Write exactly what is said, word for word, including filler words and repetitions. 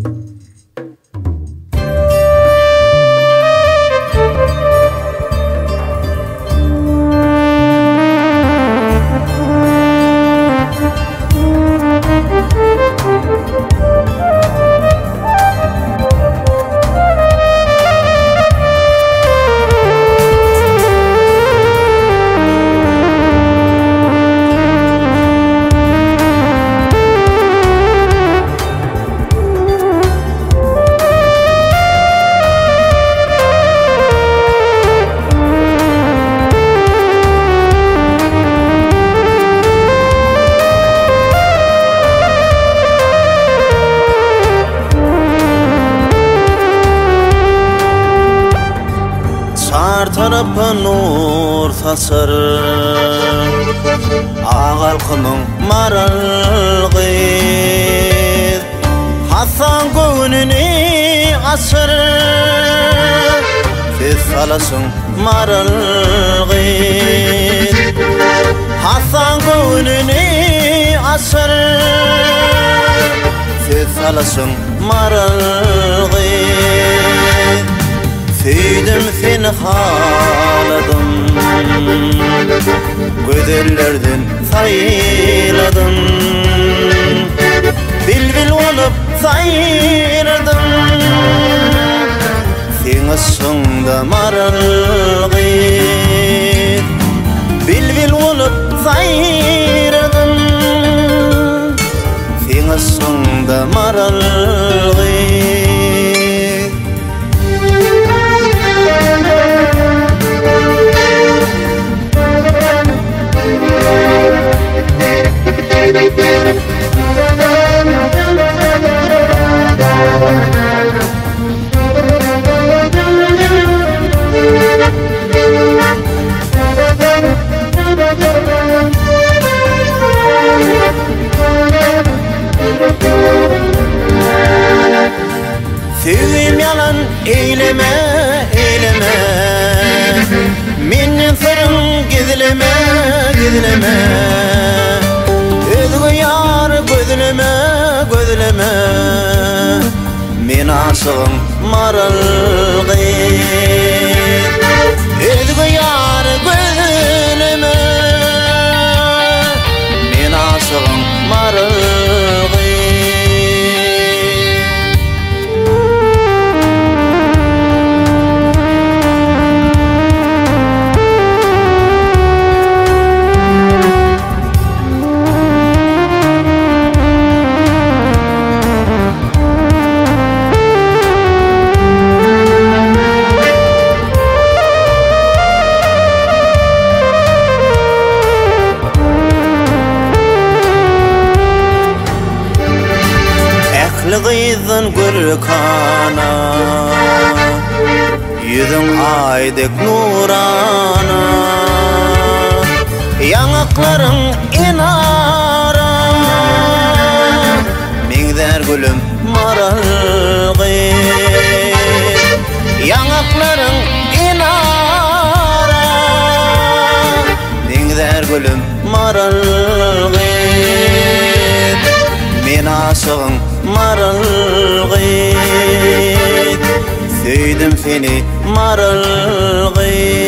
Tarapın ortasarı Ağalqımın maralgı Hasan gönünü asır Siz salasın maralgı Hasan gönünü asır Siz salasın maralgı Süydüm seni haladım Gözellerden sayladım Bilbil olup sayradım Seni sonda maralgı Bilbil olup sayradım Seni sonda maralgı Sevim yalan eyleme, eyleme Menin sırrım gizleme, gizleme Özgü yar gözleme, gözleme Men aşığım maralgı Özgü yar gözleme Men aşığım maralgı Gıyzın gürkana Yüzün aydek nurana Yanakların inara Mingder gülüm maralgı Yanakların inara Mingder gülüm maralgı Men aşığın maralgı Süydüm seni maralgı